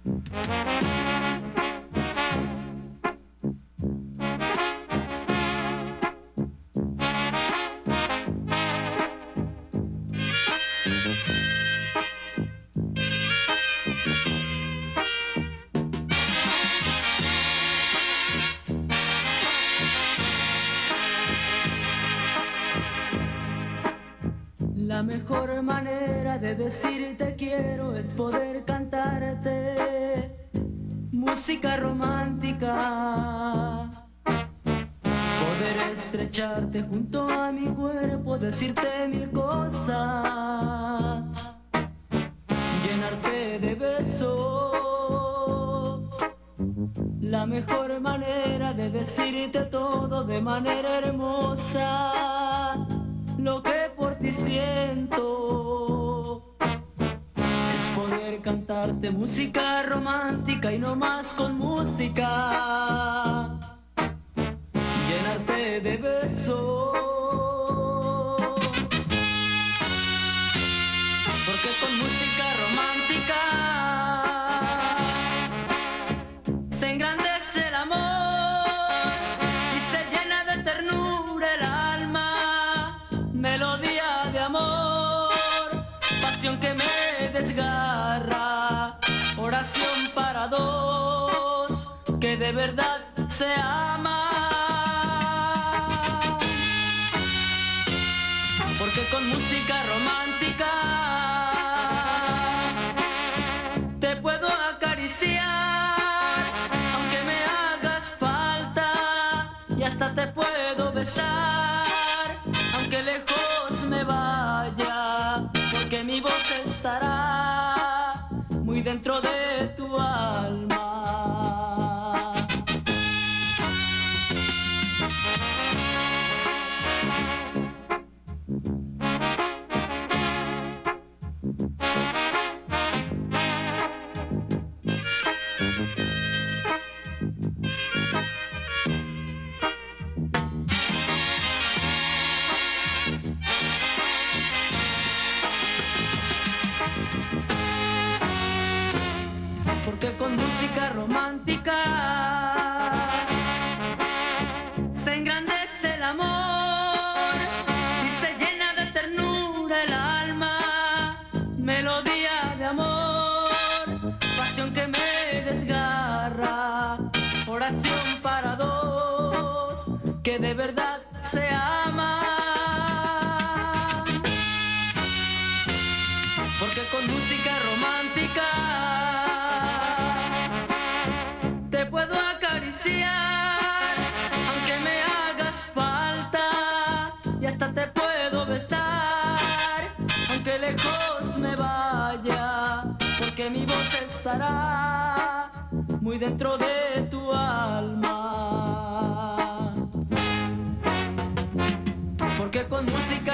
La mejor manera de decirte quiero es poder cantarte música romántica, poder estrecharte junto a mi cuerpo, decirte mil cosas, llenarte de besos. La mejor manera de decirte todo de manera hermosa, lo que por ti siento, es poder cantarte música romántica y no más con música, llenarte de besos. Porque con música romántica se engrandece el amor y se llena de ternura el alma. Melodía de amor, pasión que me desgarra, oración para dos que de verdad se aman. Porque con música romántica te puedo acariciar, aunque me hagas falta, y hasta te puedo besar, aunque lejos me vaya, porque mi voz estará muy dentro de tu alma. Porque con música romántica se engrandece el amor y se llena de ternura el alma. Melodía de amor, pasión que me desgarra, oración para dos que de verdad se aman. Porque con música romántica te puedo acariciar, aunque me hagas falta, y hasta te puedo besar, aunque lejos me vaya, porque mi voz estará muy dentro de tu alma. Porque con música